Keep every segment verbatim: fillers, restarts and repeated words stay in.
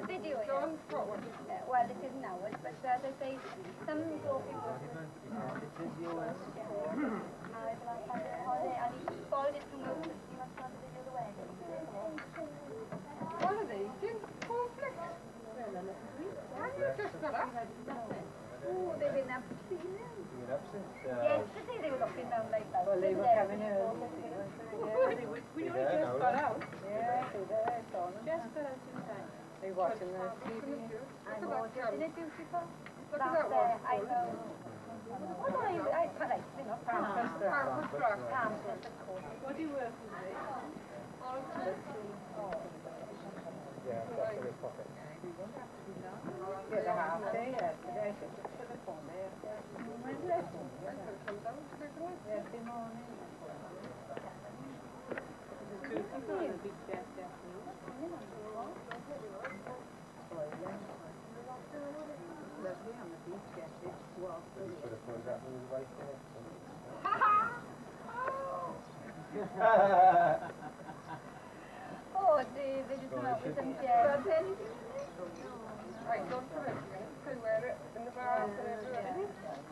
video, yeah. Yeah, well, it isn't ours, but as I say, some people... It is yours. And he borrowed it from us, he must have the other way. What are they eating? Cornflakes? Have you just got up? Oh, they've been up to see them. Yesterday they were looking down like that. Well, they were coming early. We know they just got out. Yeah, they were, saw them. Just got out in time. They watching the T V. I know, isn't it beautiful? Look at that That's, one. uh, I know. What do I, I, correct, you know, Palmfest Rock. Palmfest, of course. What do you work with? Yeah, that's very pocket. Yeah, the half day, yeah, today, so just for the phone there. When's that phone? Yesterday morning. Two people on the beach yesterday. Lovely on the beach yesterday. Walk. Should have put that move away from it. Oh, they, they just come out with some jam. I don't for it. Can wear it in the bar and everywhere.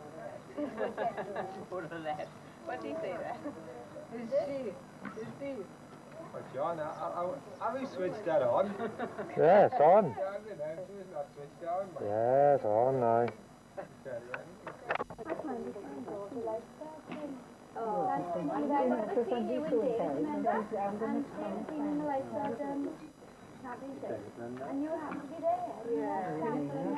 What did he say there? Is she? Is she? Well, John, have we switched that on? Yeah, it's on. Yeah, you know, it's not switched on. But Yeah, it's on now. Oh, that's the one that I was seeing you in Dave, remember? And seeing in the lights out, um, and you were happy to be there. Yeah.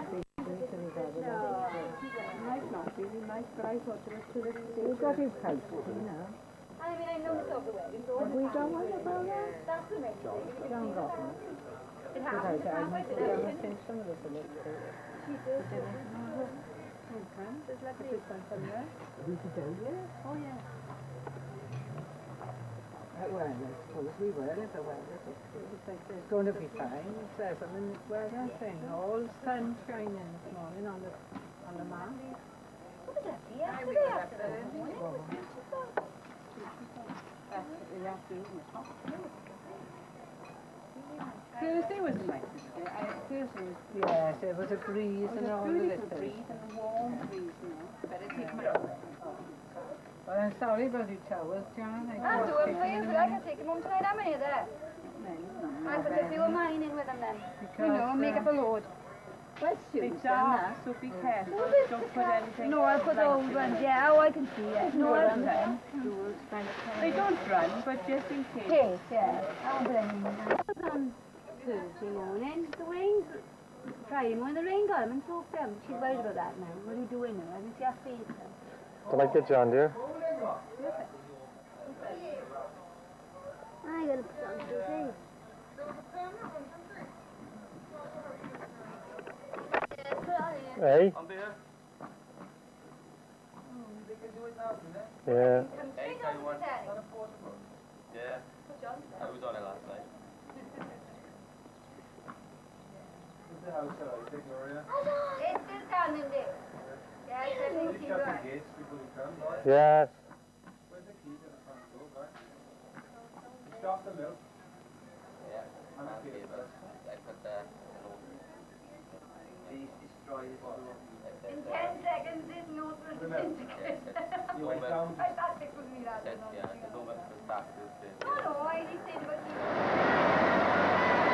Might not be nice, but I thought it was to the We've got his house, you know. I mean, I know it's over the wedding, so... Have we done one about that? That's the main thing. John got one. It But I happens, I halfway must to have the done think some of us are looked at. She does. Okay. There's lovely. This one from there. We could do, yeah. Oh, yeah. Uh, well, I suppose we were if the weather. It's going to be fine. It says on the weather thing. All sun shining this morning on the on the map. What was that? Yesterday afternoon. It was beautiful. That's the afternoon. Thursday was the nicest day. I, Thursday was... Yes, there was a breeze and all the little... breeze and a warm breeze, you know. Better take my... Well, I'm sorry about your towels, John. I I'll do them for you, but I can take them home tonight. How many are there? I'll put a few of mine in with them then. Because, You know, and make up a load. Where's Susan? It's dark, so be careful. Don't put anything... No, I'll put the old ones. Yeah, oh, I can see it. No, I'll put them. They don't run, but just in case. Case, yeah. I'll put them in there. On Thursday morning, the rain, Friday morning, the rain got them and soaked them. She's worried about that now. What are you doing now? I think she has to eat them. Do I get John, dear? I gotta put on Tuesday. Hey? I'm there. They can do it now, can they? Yeah. Hey, tell you what. Yeah. I was on it last night. Where's the house that I think, Gloria? It's still standing there. Yeah, it's Well, everything you she's shut the got. gates before you come, right? Yes. Where's the key to the front door, right? You stop the milk. Yeah. And the key. I put the... Please destroy this door. In ten seconds, this note was disintegrated. You went down. I thought it was me that. Yeah, the door was stuck. No, no, I just said about you.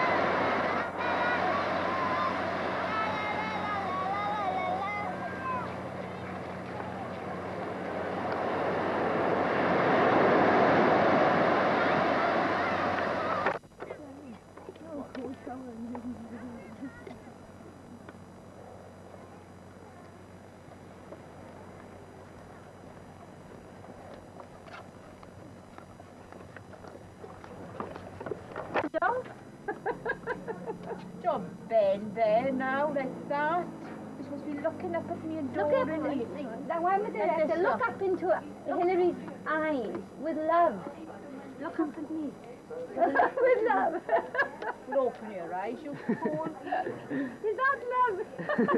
Don't bend there now, like that. You're supposed to be looking up at me and Look up, adoring me. now I'm the director. this Look up. up into Hillary's eyes with love. Look up at me. with love. Well, open your eyes, you fool. Is that love?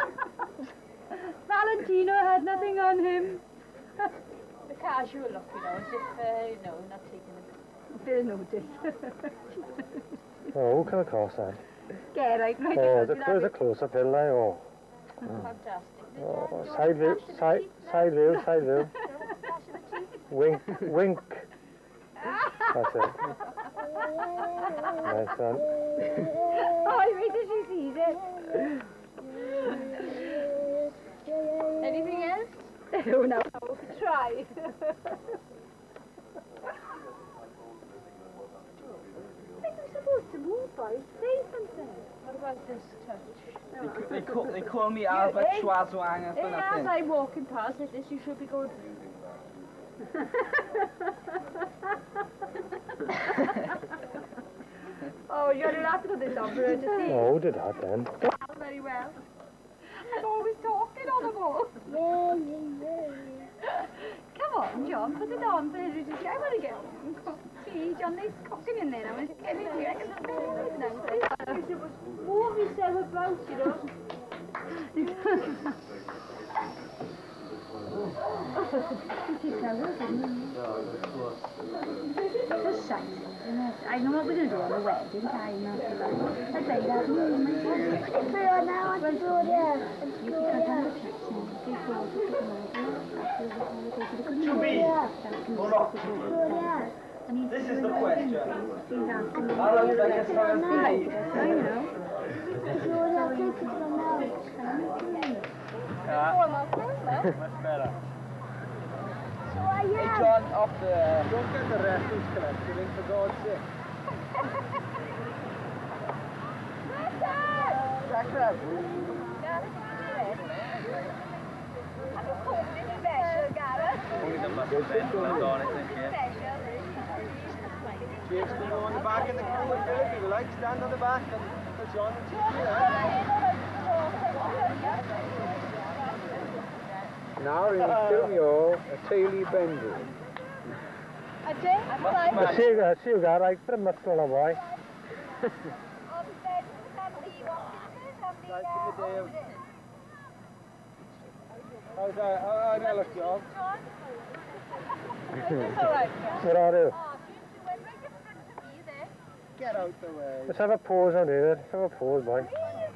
Valentino had nothing on him. The casual look, you know, as if, uh, you know, not taking it. Phil noticed. Oh, what kind of course that? Yeah, right, right. Oh, the, there's a close-up hill, like, oh. Fantastic. Oh, side view, side, side view, side view. Wink, wink. That's it. Nice one. Oh, I wait till she sees it. Anything else? Oh, no. Try. I'm supposed to move, boys. Say something. What about this touch? They, they, call, they call me Albert hey, Schwarzenegger for Hey, as nothing. I'm walking past like this, you should be going... Oh, you're going to have to put this on for her to see. Oh, did that then. Very well. I'm always talking on the ball. Come on, John, put it on for her to see. I want to get see, John, there's cooking in there. I'm going to get it here. I can smell it now. You should move yourself about, you know. Just shite, isn't it? I know what we're going to do on the wedding time after that. I say that. Pero now I want to go there. You can come to the kitchen. To me, hold on. Go there. This is the question. How How long did I get started? I know. Go there. Take it from now. Yeah, much better. So I Hey am. John, off the... Don't get the reference collected in, for God's sake. Jack Only the muscle bend goes on, I think, yeah. James can go on the back in the crew and Philip, if you like, stand on the back and put John and James Now in Stilmio, a taily bender. I see, I see you got right for a muscle, oh boy. How's that? How that look, John? What are you? Get out the way. Let's have a pause on here. Let's have a pause, boy.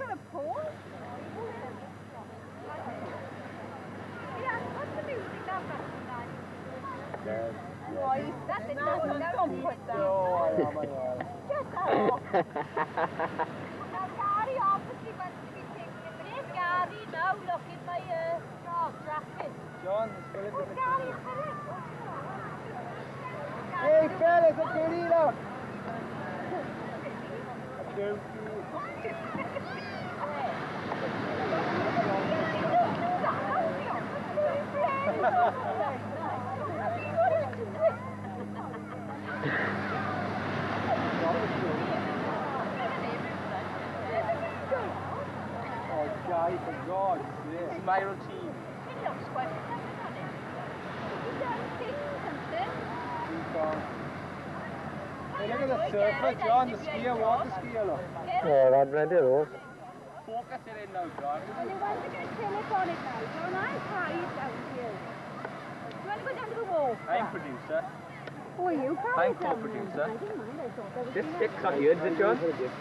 John, is Philip in the crew? Hey, fellas, a querido! Oh, Guy, for God's sake. It's my routine. Hey, look at the surfer, John, the skier, water skier, look. Oh, that's plenty of those. Focus it in now, John. And you want to get Philip on it now, John? I'm tired down here. Do you want to go down to the wall? I'm producer. Oh, you I'm probably down co-producer. there. I didn't mind, I thought that was This you. stick's not yours, is it, John?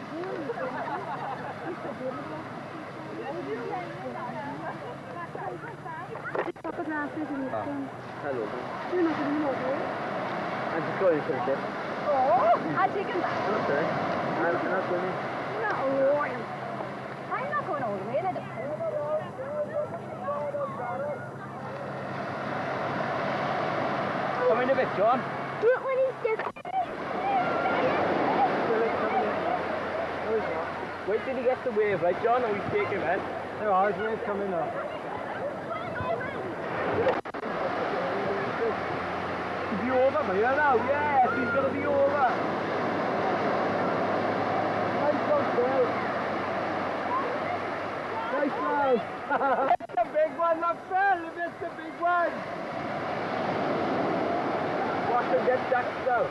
Papa glasses and Ah. um, Hello. you're not going to know, do you? I'm just going to the Oh, I'll take him back. Okay. I'm not going to... No, I'm not going all the way. Let him Come in a bit, John. look when he's just... Wait till he gets the wave, right, John? Or we take him in. There are waves coming up. Is he over, man? Now? Yes, he's going to be over. Nice one, Phil. Nice one. It's the big one, not Phil. It's the big one. Watch him get that stuff.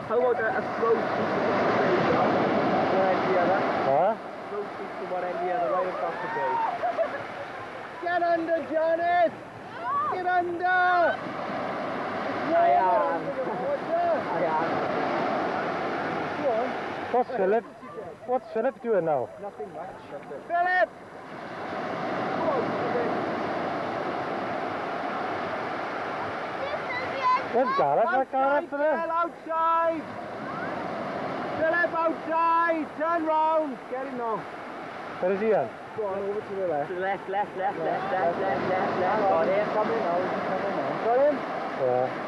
How about a, a slow speed to one end the other? Huh? Slow speed to one end the other, right across the bay. Get under, Jonas! Get under! I am. I am. Go on. What's Philip? What's Philip doing now? Nothing much. Philip! Go on, Philip. Where's Gareth? Where's Gareth for Phil, there? outside! Philip, outside! Turn round! Get him now. Where is he on? Go on, over to the left. To the left, left, left, left, left, left, left, left. Got him. Come in now, come in now. Got him? Yeah.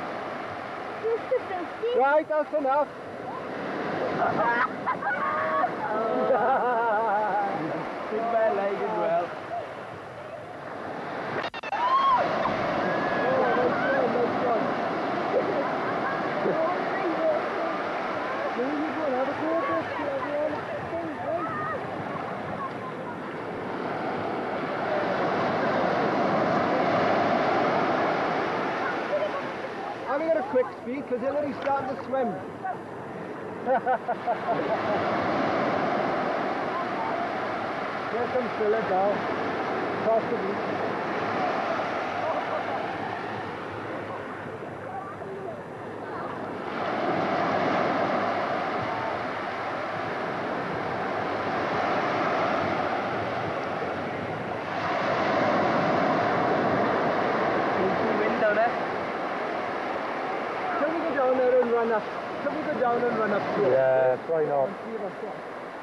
Right, that's enough. Big bad leg as well. Have you got a quick speed? Because Hillary's starting to swim. Here comes Philip now. Across the beach. Wind down there. Can we go down there and run up? Can we go down and run up to it? Yeah, why not? See if I've got-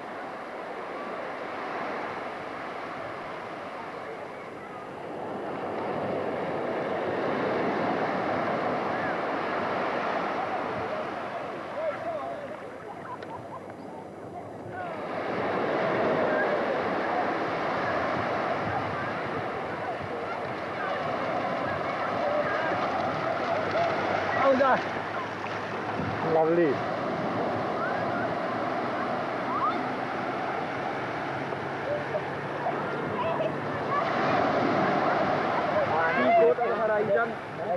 How's that? Lovely. Go to the horizon.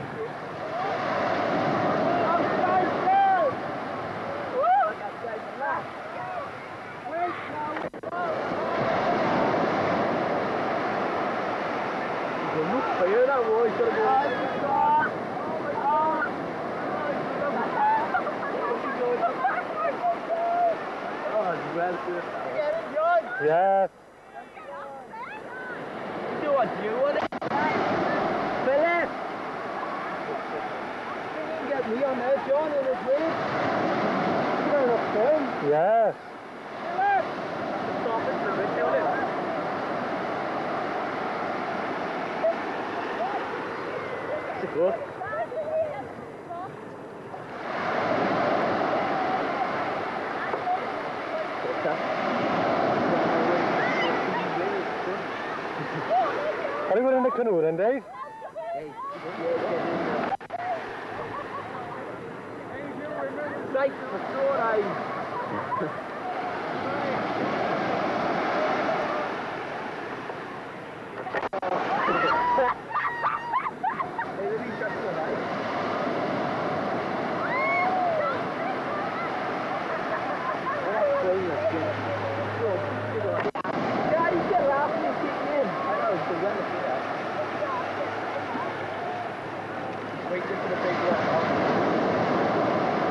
Fire that boy, gotta go. Oh, it's well good. Get it, John! Yes. Do what you want it. Philip! You can get me on there, John, in his way. You got enough time. Yes. Philip! Stop it for a bit, Philip. It's a good. Are you going in the canoe then, Dave? Right, for sure, I. Waiting for the big one.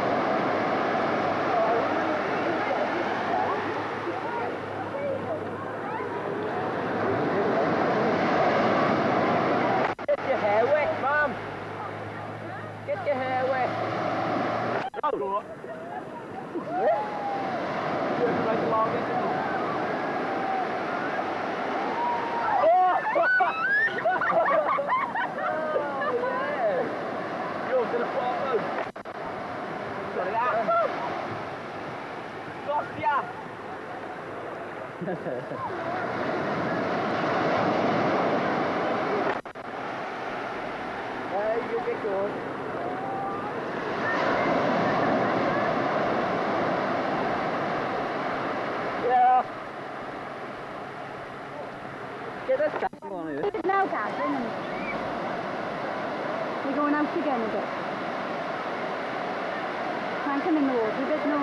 Get your hair wet, Mum. Get your hair wet. Oh. Just like long into the... You're gonna fall out. Sorry, that. Stop ya! Hey, you get going. Yeah. Get us back on here. Now, Catherine. We're going out again a bit. Thank can't come in the water, but no.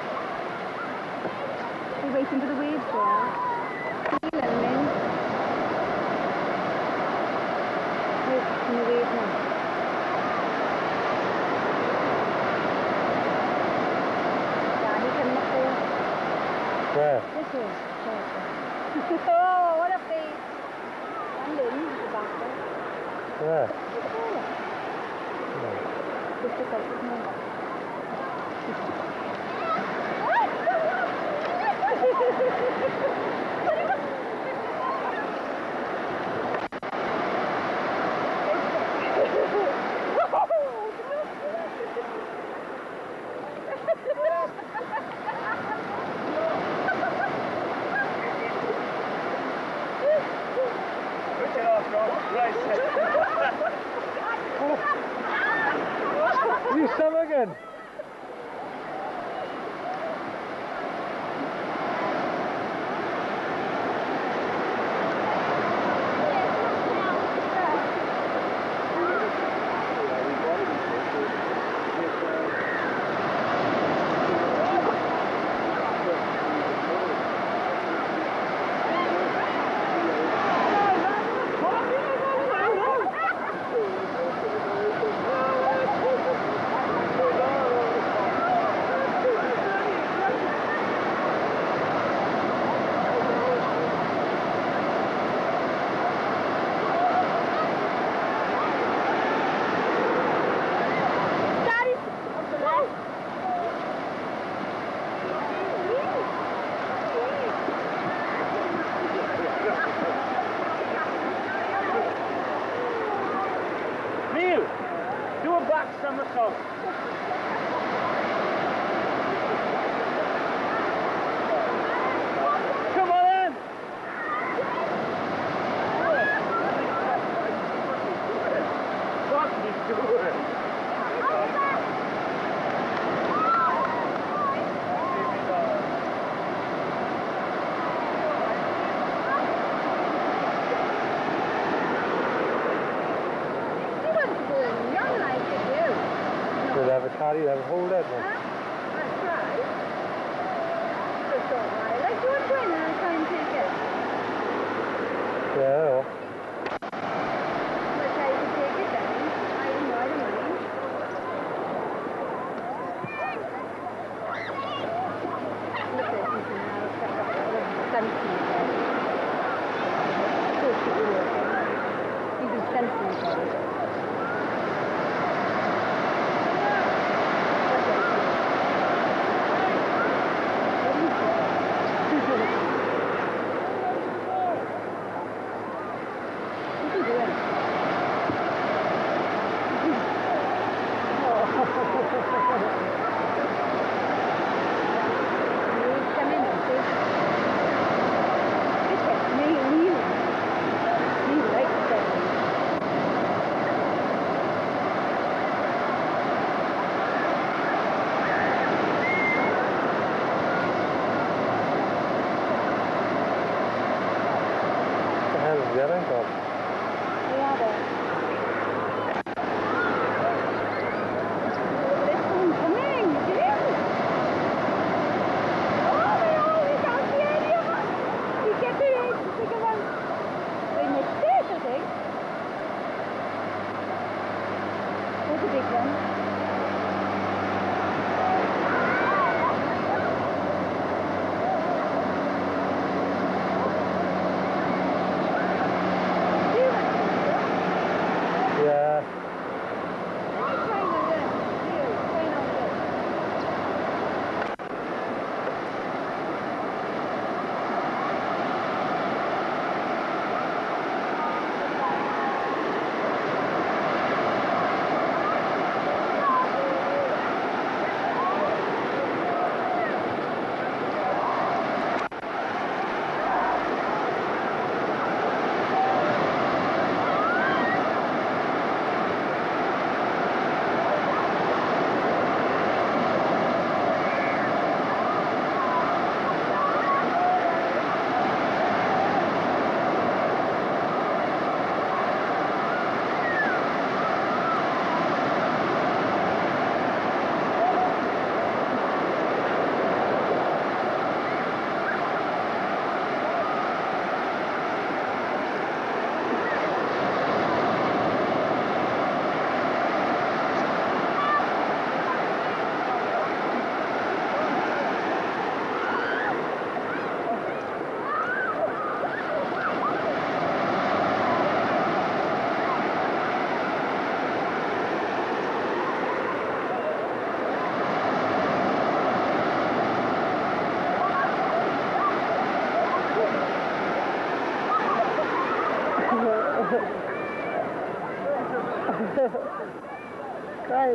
We're waiting for the waves there. Feel them in. Wait, in the waves now. Yeah, he can look there. Where? This way. Oh, what a face. And in the back there. Where? Difficult, isn't it? Switch it off, George. Right. You swim again? Neil, do a back somersault. Come on in. What are you doing? You'll have a carry, you'll have a hold that one. That's right. Just all right. Let's do a twin and try and take it. Yeah. Let's try to take it then. I don't know, I don't mind. Look at this now. It's got a little sunken there. Go to the water. You can sunken there. Right.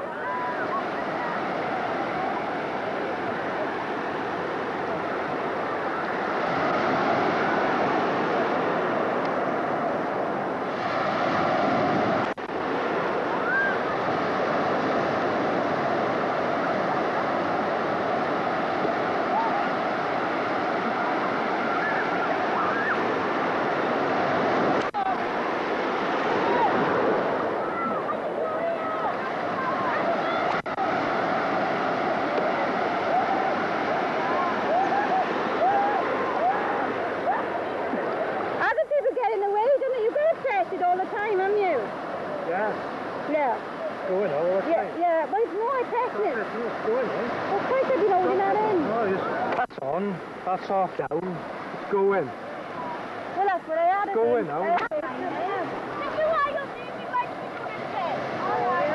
All the time, haven't you? Yeah. Yeah. Going all the Yeah, time. yeah. Well, it's more technical. It's going, eh? Of course, I've been holding that in. No, just pass on, pass off down. It's going. Well, that's what I had. Going now. I had it. Did you want to see me like to do this test? Oh, I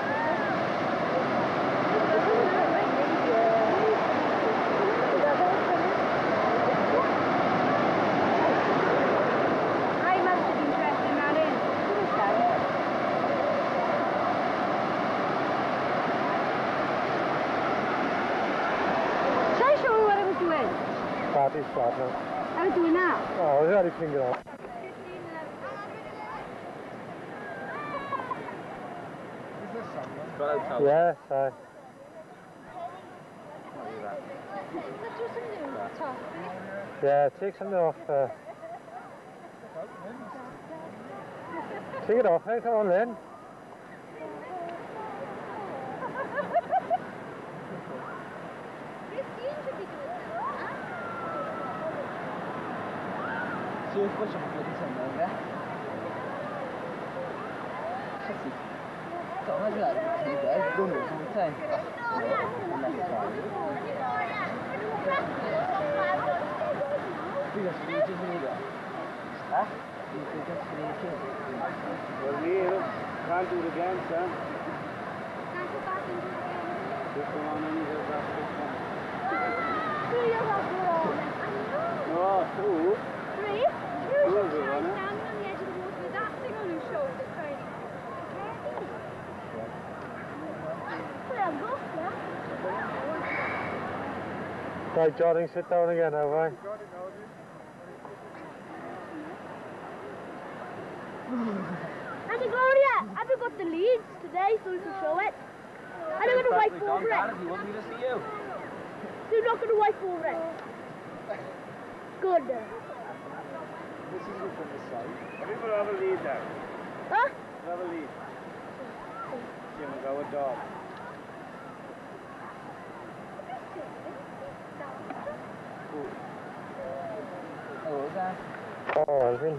Party's flat now. I was doing that. Oh, is that a finger off? Yes, I. Yeah, take something off. Uh, take it off, hey, come on then. See if there's some good in there. Così. Sto mangiando, sì, è goloso, non sai? Figa, si dice finita. Eh? Si dice finita. Well, here, can't do it again, son. Can't go back and do it again. This one on in here, that's this one. Three of us were on it. I know. No, two. Three? You should try standing on the edge of the water with that thing on your shoulder, trying to put it on both, yeah? Right, Jordan, sit down again, have I? Auntie Gloria, have you got the leads today so we can show it? And I'm going to wipe over it. You want me to see you? So you're not going to wipe over it? Good. This is it from the side. Have you got have a lead there? Huh? Have a lead. Jim, go with dog. Oh, okay. Oh, Alvin.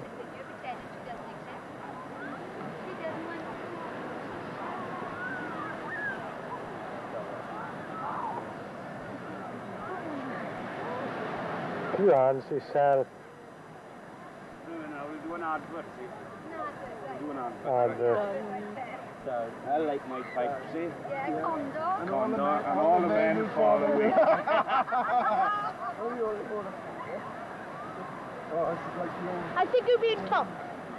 You answer yourself. No, we'll do an advert, see? We'll do an advert. Advert. So, I like my pipe, see? Yeah, Condor. Condor, and all the men who fall away. I think you're being tough.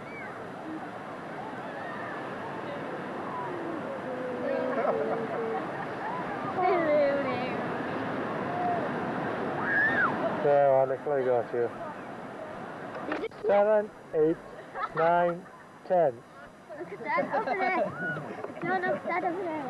There, I Nicola got you. Seven, eight, nine, ten. Look at that over there. No, no, that over there.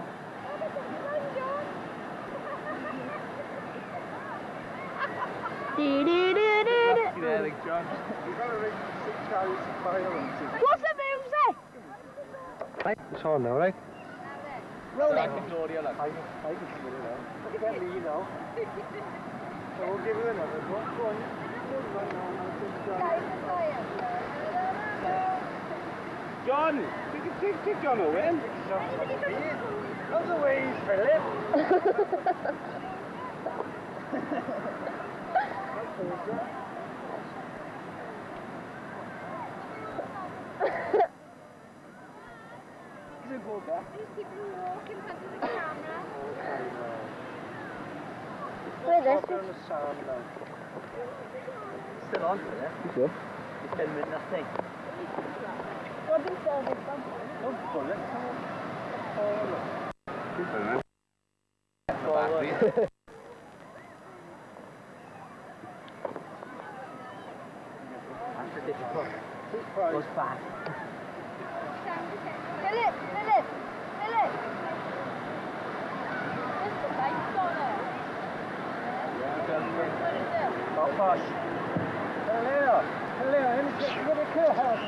There, John. You've got to ring six chariots of fire on it. What's the music? Right, it's on now, right? Roll like Victoria, like. I can, I can spit it out. Look at me now. So we'll give you another one. Go on. John, take, take, take John away. That's the way he's Philip. He's a go back. These people who walk in front of the camera. Where is this? Still on for that. Sure. It's ten minutes, I think. Robin service one. Oh, bullet. Good for them. Goes fast. Fill it, fill it, fill it. There's the lights on it. Oh, gosh. Hello. Hello. I'm just going to kill her.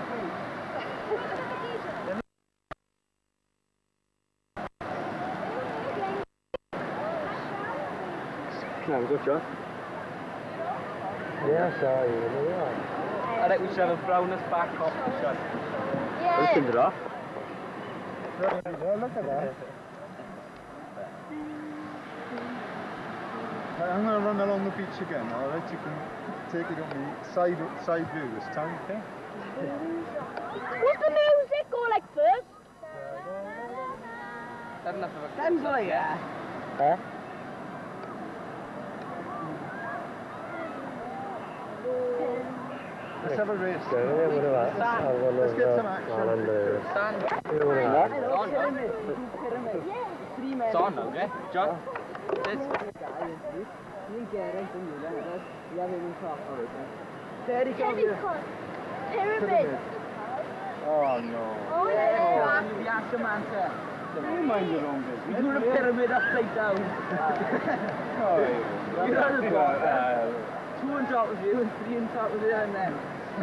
Come on, good job. Yeah, I saw you. Yeah. I think we should have a brownest back off the shot. Yeah. Open it off. Look at that. I'm going to run along the beach again, alright? You can take it on me side, side view this time, okay? What's the music go like first? That's enough of a... Sounds like that. Huh? Let's have a race. Yeah, what about that? Let's get some action. Stand. Yeah, what about that? On, on. It's on, okay? John? This. There he goes. Pyramid. Oh no. Oh yeah. The answer man, sir. You mind your own We business. do the pyramid upside down. Oh, yeah. You know the You ball. uh, Two on top of you and three on top of you and then.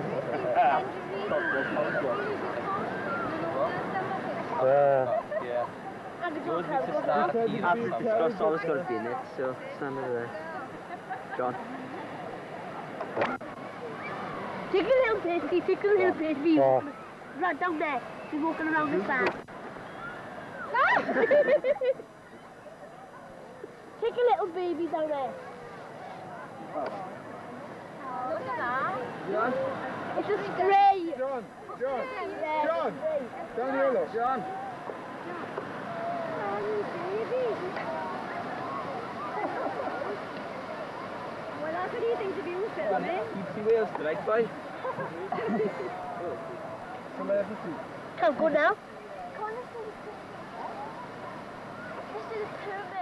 Yeah. Yeah. And the Yours girl needs to start Okay, here. okay. It's got always got to be in it, so stand over there. John. Take a little bit, see, take a little bit, we Oh. right down there, we're walking around the sand. Take a little baby down there. Look at that. John? It's a stray. John, John, Yeah, John, stray. down here, look. John? Well, that's what you think of you filming. Keeps the wheels straight, boy. Can't go now. This is the pyramid.